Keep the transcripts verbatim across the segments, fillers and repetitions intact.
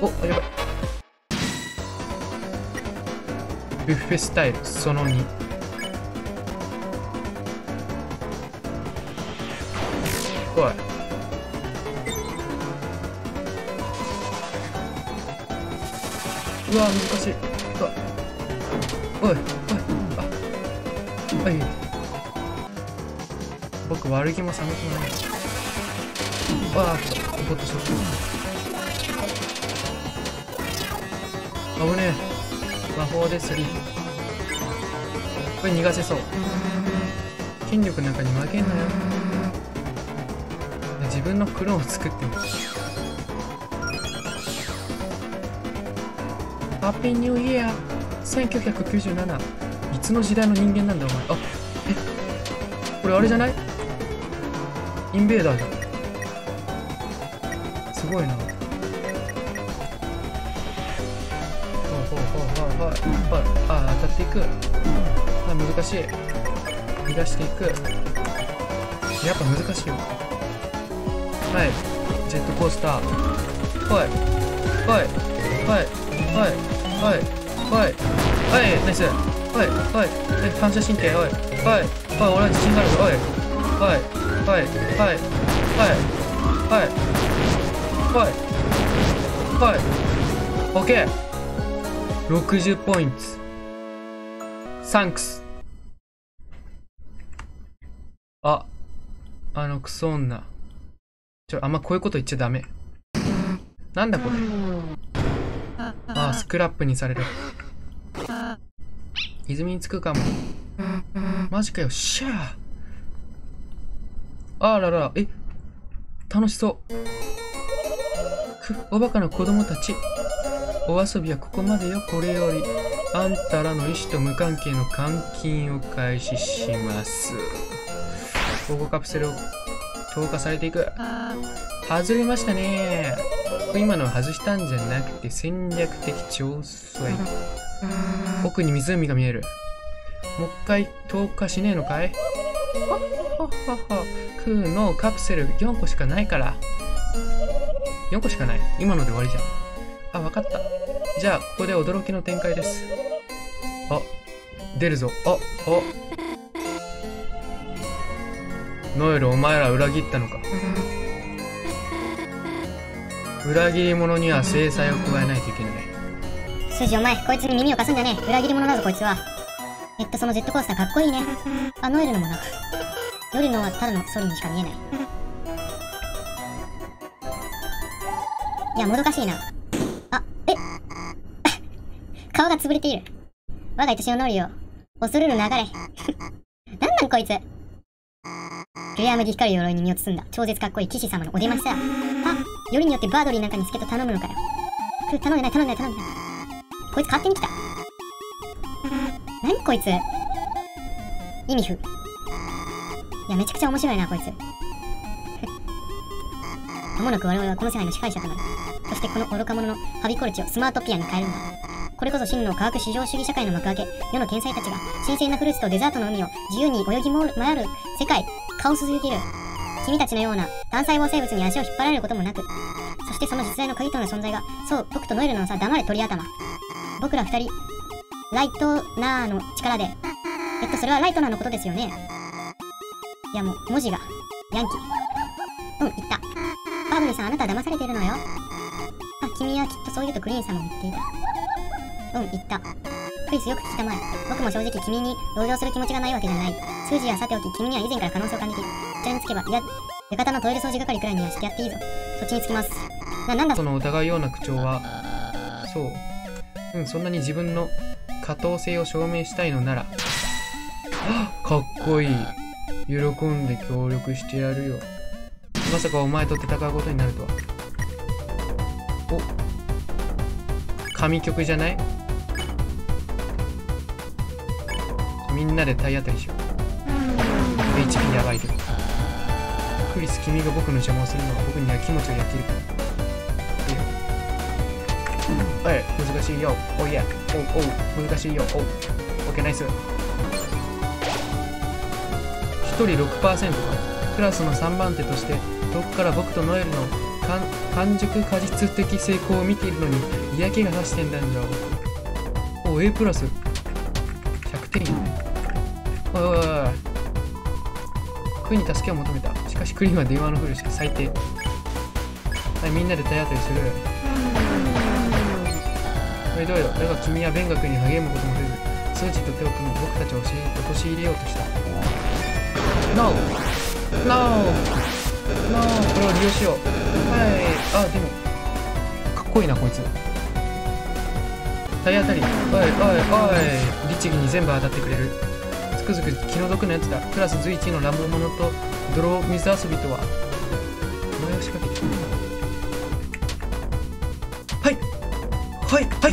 お、やばい。ビュッフェスタイルそのに。おい。うわ、難しい。うわ。おい、おい、あ、おい。僕、悪気も寒くもない。わあ、ちょっと、ボットショット。危ねえ。魔法でスリー。これ逃がせそう。筋力なんかに負けんなよ。自分のクローンを作っても。ハッピーニューイヤーせんきゅうひゃくきゅうじゅうなな。いつの時代の人間なんだお前。あ、え、これあれじゃない？インベーダーじゃん。すごいな。ほうほうほうほうほう。あ、当たっていく。あ、難しい。逃がしていく。やっぱ難しいよ。はい。ジェットコースター。はい。はい。はい。はい。はい。はい。はい。ナイス。はい。はい。え、反射神経。はい。はい。はい。俺は自信があるぞ。はい。はい。はい。はい。はい。はい。はい。はい。オッケー。ろくじゅうポイント。サンクス。あ、あのクソ女。ちょ、あんまこういうこと言っちゃダメ。なんだこれ。ああ、スクラップにされる。泉に着くかも。マジかよ、シャー。あらら、え、楽しそう。く、おバカな子供たち。お遊びはここまでよ。これより、あんたらの意思と無関係の監禁を開始します。保護カプセルを投下されていく。外れましたね。今のは外したんじゃなくて戦略的調査。奥に湖が見える。もう一回投下しねえのかい？はっはっはっは。クーのカプセルよんこしかないから。よんこしかない。今ので終わりじゃん。あ、わかった。じゃあ、ここで驚きの展開です。あ、出るぞ。あ、あ。ノエル、お前ら裏切ったのか。裏切り者には制裁を加えないといけない。 スジ、お前、こいつに耳を貸すんじゃねえ。裏切り者だぞ、こいつは。えっと、そのジェットコースターかっこいいね。あ、ノエルのもな。夜のはただのソリにしか見えない。いや、もどかしいな。あ、え顔が潰れている。我が愛しのノリを恐るる流れ。なんなんこいつ。レア麦光る鎧に身を包んだ超絶かっこいい騎士様のお出ましだ。あ、よりによってバードリーなんかに助けと頼むのかよ。く、頼んでない頼んでない頼んでない。こいつ勝手に来た。何こいつ。意味不。いや、めちゃくちゃ面白いなこいつ。まもなく我々はこの世界の支配者となる。そしてこの愚か者のハビコルチをスマートピアに変えるんだ。これこそ真の科学至上主義社会の幕開け。世の天才たちが新鮮なフルーツとデザートの海を自由に泳ぎ回る世界。カオスすぎる。君たちのような単細胞生物に足を引っ張られることもなく、そしてその実在の鍵となる存在が、そう、僕とノエルのさ、黙れ鳥頭。僕ら二人、ライトナーの力で、えっと、それはライトナーのことですよね。いやもう、文字が、ヤンキー。うん、言った。バードリーさん、あなたは騙されているのよ。あ、君はきっとそう言うとクリーンさんも言っていた。うん、言った。クリス、よく聞きたまえ。僕も正直君に同情する気持ちがないわけじゃない。数字はさておき、君には以前から可能性を感じている。こちらにつけば、いや、館のトイレ掃除係くらいにはしてやっていいぞ。そっちにつきます。な、なんだその疑うような口調は、そう。うん、そんなに自分の可当性を証明したいのなら、かっこいい。喜んで協力してやるよ。まさかお前と戦うことになるとは。お、神曲じゃない？みんなで体当たりしよう。エイチピー やばいけど。クリス、君が僕の邪魔をするのは僕には気持ちをやっているから。はい、難しいよ。おいや。おう、おう、難しいよ。おう。オッケー、ナイス。ひとり ろくパーセント か。クラスのさんばん手として、遠くから僕とノエルの完完熟果実的成功を見ているのに嫌気がさしてんだんじゃ。お A プラスひゃくてん。おいおいおい、クイに助けを求めた。しかしクリーンは電話のふりして最低。はい、みんなで体当たりする。おいどうよ。だが君は勉学に励むこともせず、数値と手を組み僕たちを陥れようとした。ノーノーノー、これを利用しよう。はい、あ、でもかっこいいなこいつ。体当たり。おいおいおい、律儀に全部当たってくれる。つくづく気の毒なやつだ。クラス随一の乱暴者と泥水遊びとは。お前を仕掛けてくる。はいはいはい、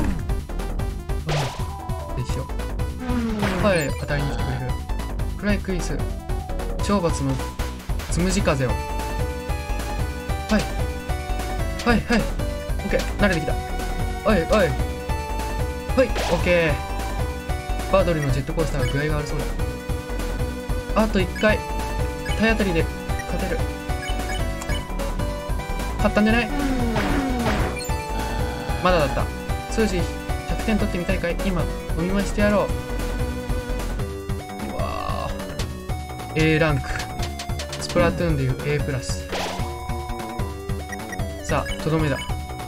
でしょ。はい、当たりに来てくれる。フライクイス懲罰のつむじ風を。はいはいはい、オッケー、慣れてきた。おいおい、はい、オッケー。バードリーのジェットコースターは具合が悪そうだ。あといっかい体当たりで勝てる。勝ったんじゃない？まだだった。数字ひゃくてん取ってみたいかい？今お見舞いしてやろう。うわー、 A ランク、スプラトゥーンでいう A プラス。さあとどめだ。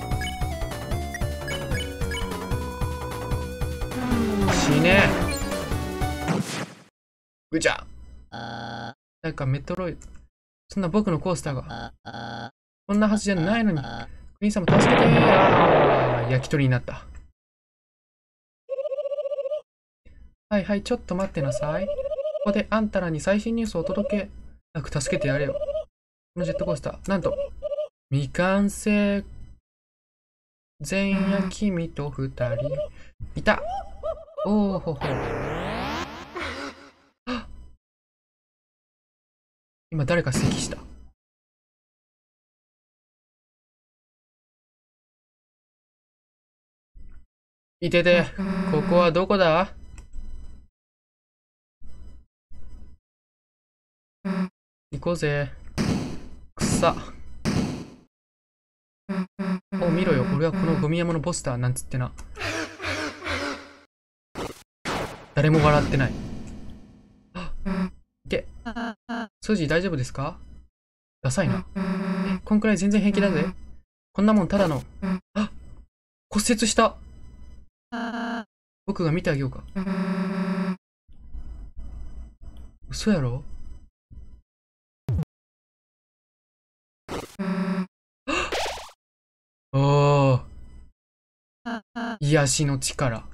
死ねえ。ぐちゃ。なんかメトロイド、そんな僕のコースターがこんなはずじゃないのに。クリーンさんも助けてー。あー、焼き鳥になった。はいはい、ちょっと待ってなさい。ここであんたらに最新ニュースをお届け。なく助けてやれよ。このジェットコースター、なんと未完成。前夜君と二人いた。おおほほ。今誰か咳した。いてて、ここはどこだ？行こうぜ。くさ。お、見ろよ。俺はこのゴミ山のポスターなんつってな。誰も笑ってない。いけ。スージー大丈夫ですか？ダサいな。え、こんくらい全然平気だぜ。こんなもんただの。あ、骨折した。僕が見てあげようか。嘘やろ？おー、癒しの力。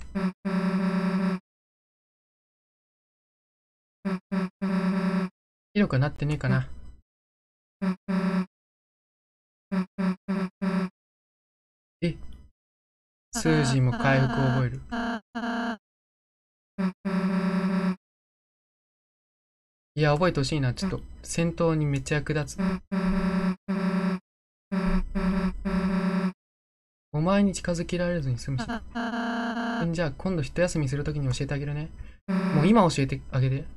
ひどくなってねえかな。え、数字も回復を覚える。いや、覚えてほしいな。ちょっと戦闘にめっちゃ役立つ。お前に近づけられずに済むし。じゃあ今度一休みするときに教えてあげるね。もう今教えてあげて。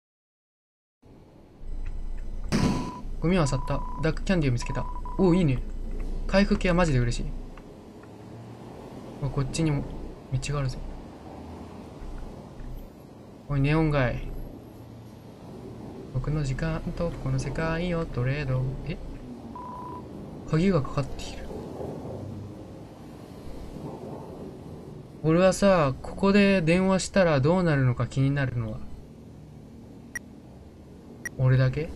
ゴミは去った。ダークキャンディを見つけた。おお、いいね。回復系はマジで嬉しい。こっちにも道があるぞ。おい、ネオン街。僕の時間とこの世界をトレード。え？鍵がかかっている。俺はさ、ここで電話したらどうなるのか気になるのは。俺だけ？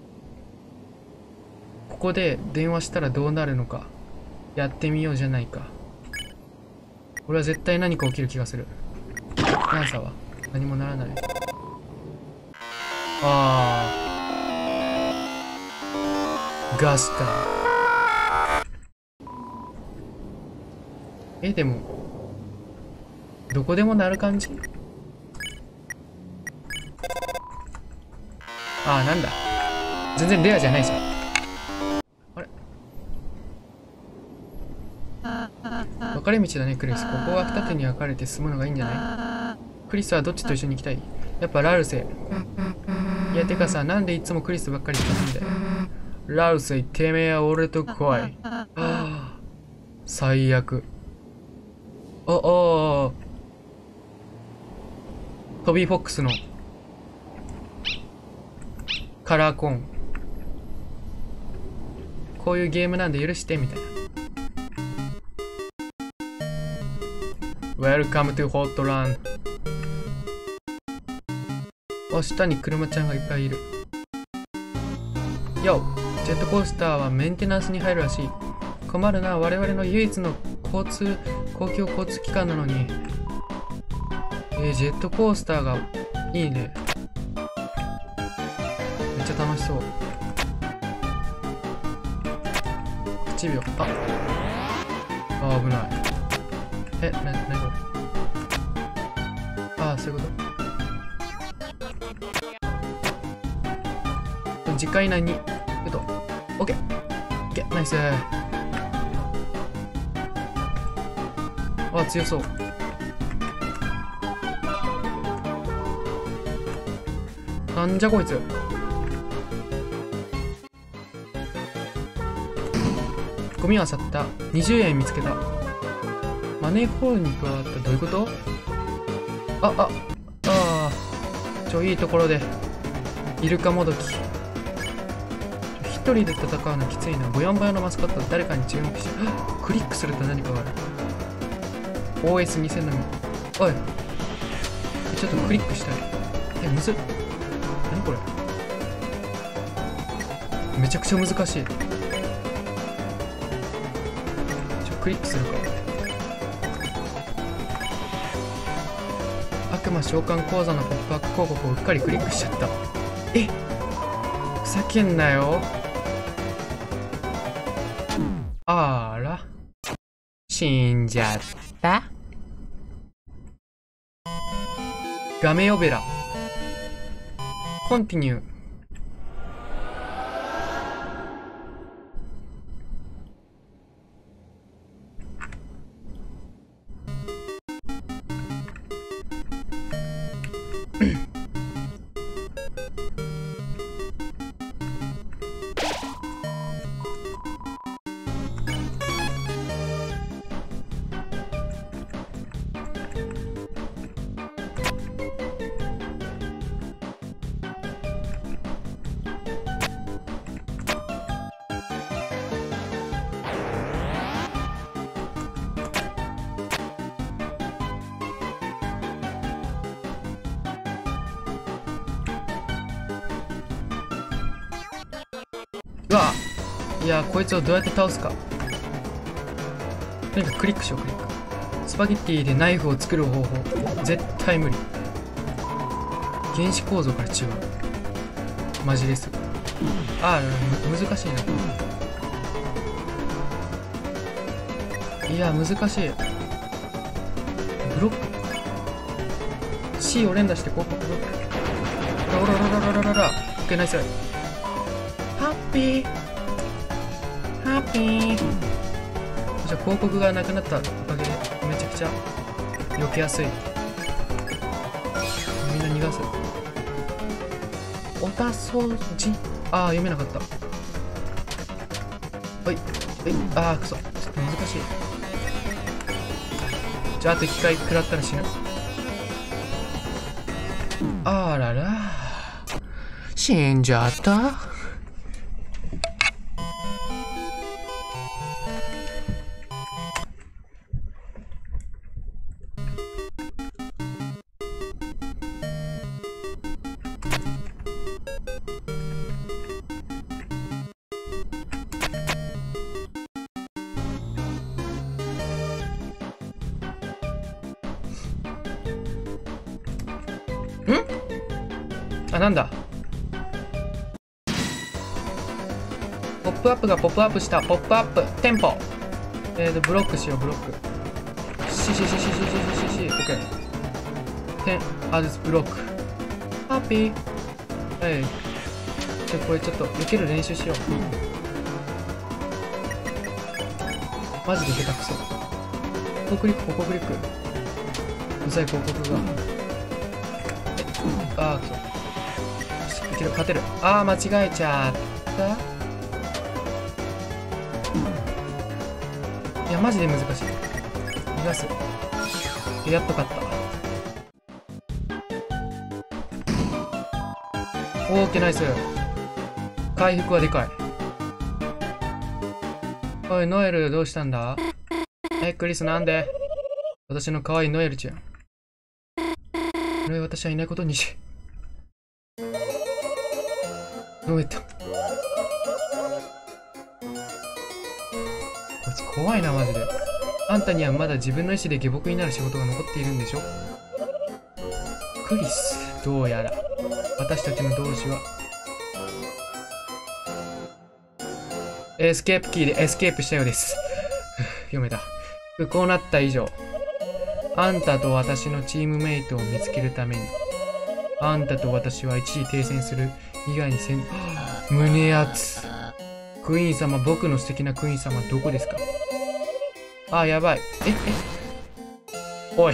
ここで電話したらどうなるのかやってみようじゃないか。俺は絶対何か起きる気がする。ナンサは何もならない。ああ、ガスか。え、でもどこでもなる感じ。ああ、なんだ、全然レアじゃないじゃん。あれ、分かれ道だねクリス。ここは二手に分かれて進むのがいいんじゃない？クリスはどっちと一緒に行きたい？やっぱラルセ。いや、てかさ、なんでいつもクリスばっかり行くんだよ。 ラウセイ、てめえは俺と来い。はあ、最悪。おおトビー・フォックスのカラーコーン。こういうゲームなんで許してみたいな。Welcome to Hotland。お、下に車ちゃんがいっぱいいる。よ、ジェットコースターはメンテナンスに入るらしい。困るな、我々の唯一の交通、公共交通機関なのに。えー、ジェットコースターがいいね。めっちゃ楽しそう。はちびょう。あ、あ、危ない。え、な、なにこれ。ああ、そういうこと。時間以内に、うと、オッケー。オッケー、ナイス。あ、強そう。なんじゃこいつ。ゴミは去った。にじゅうえん見つけた。マネーホールに加わった。どういうこと？あ、あ、ああ。ちょ、いいところで。イルカもどき。一人で戦うのきついな。ぼやんぼやのマスコット、誰かに注目して。クリックすると何かがある。オーエスにせん のみ。おい。ちょっとクリックしたい。え、むずっ。何これ。めちゃくちゃ難しい。ちょ、クリックするか。悪魔召喚講座のポップアップ広告をうっかりクリックしちゃった。え、ふざけんなよ。あら、死んじゃった。ガメオベラコンティニュー。うわ、いや、こいつをどうやって倒すか。とにかくクリックしよう。クリック。スパゲッティでナイフを作る方法、絶対無理。原子構造から違う。マジです。ああ、難しいな。いや、難しい。ブロック C を連打してこう、ブロック。ララララララララ。オッケー、ナイス。ハッピーハッピー。じゃあ広告がなくなったおかげでめちゃくちゃ避けやすい。みんな逃がす。おた掃除。ああ、読めなかった。はい。え、ああ、くそ。ちょっと難しい。じゃああと一回食らったら死ぬ。あらら。死んじゃった。あ、なんだ。ポップアップがポップアップした。ポップアップ。テンポ。えーと、ブロックしよう、ブロック。ししししししししし。オッケー。テン、アズブロック。ハッピー。はい。じゃあこれちょっと避ける練習しよう。マジで下手くそ。ここクリック、ここクリック。うざい広告が。あー、くそ。勝てる。あー、間違えちゃった。 いや、マジで難しい。逃がす。やっと勝った。オーケー、ナイス。回復はでかい。おい、ノエル、どうしたんだ？え、クリス、なんで？私の可愛いノエルちゃん。ノエ、私はいないことにし。ノエと。こいつ怖いな、マジで。あんたにはまだ自分の意思で下僕になる仕事が残っているんでしょ？クリス、どうやら私たちの同志はエスケープキーでエスケープしたようです。読めた。こうなった以上、あんたと私のチームメイトを見つけるために、あんたと私は一時停戦する以外にせん、胸熱。クイーン様、僕の素敵なクイーン様、どこですか？あ、やばい。え、え、おい。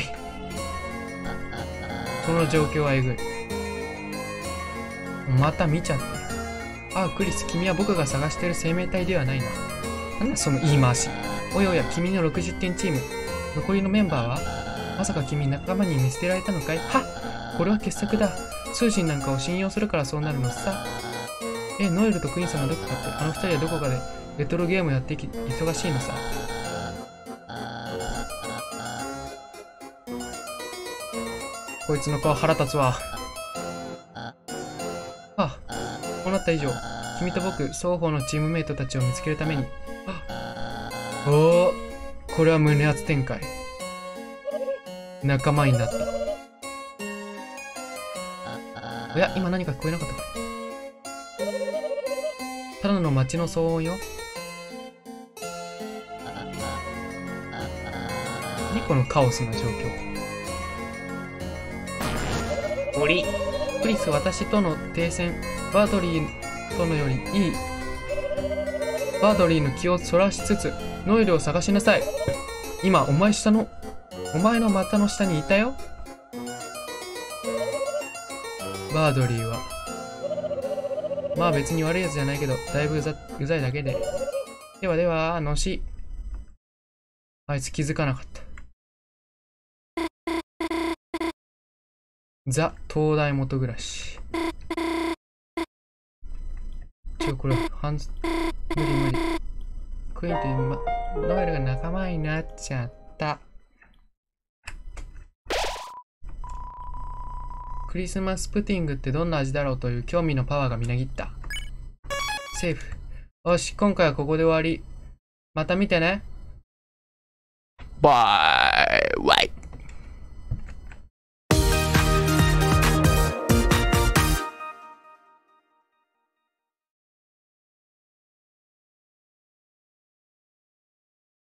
この状況はえぐい。また見ちゃった。あ、クリス、君は僕が探している生命体ではないな。なんだその言い回し。おやおや、君のろくじゅってんチーム。残りのメンバーは？まさか君仲間に見捨てられたのかい？はっ！これは傑作だ。通信なんかを信用するからそうなるのさ。え、ノエルとクイーンさんがどこかって、あの二人はどこかでレトロゲームやってき忙しいのさ。こいつの顔腹立つわ。あ、こうなった以上、君と僕、双方のチームメイトたちを見つけるために。おお、これは胸熱展開。仲間になった。おや、今何か聞こえなかったかい？ただの街の騒音よ。何このカオスな状況。おり、クリス、私との停戦、バードリーとのよりいい。バードリーの気をそらしつつ、ノエルを探しなさい。今、お前下の、お前の股の下にいたよ。バードリーは、まあ別に悪いやつじゃないけど、だいぶうざ、うざいだけで。ではでは、のし。あいつ気づかなかった。ザ・東大元暮らし。ちょ、これ、ハンズ、無理無理。クイーンと今、ノエルが仲間になっちゃった。クリスマスプディングってどんな味だろうという興味のパワーがみなぎった。セーフ。よし、今回はここで終わり。また見てね。 バイバイ。